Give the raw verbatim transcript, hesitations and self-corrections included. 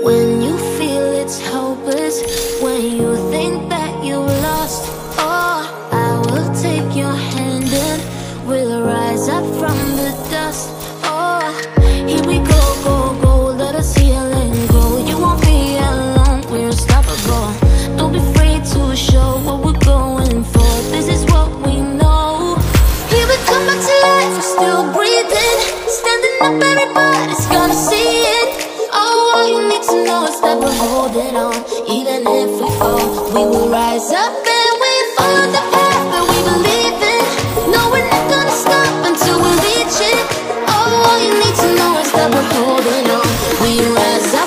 When you feel it's hopeless, when you think that you lost, oh, I will take your hand and we'll rise up from the dust. Oh, here we go, go, go, let us heal and grow. You won't be alone, we're unstoppable. Don't be afraid to show what we're going for. This is what we know. Here we come back to life, we're still breathing. Standing up, everybody's gonna see it. Oh, all you need to know is that we're holding on. Even if we fall, we will rise up and we follow the path that we believe in. No, we're not gonna stop until we reach it. Oh, all you need to know is that we're holding on. We rise up.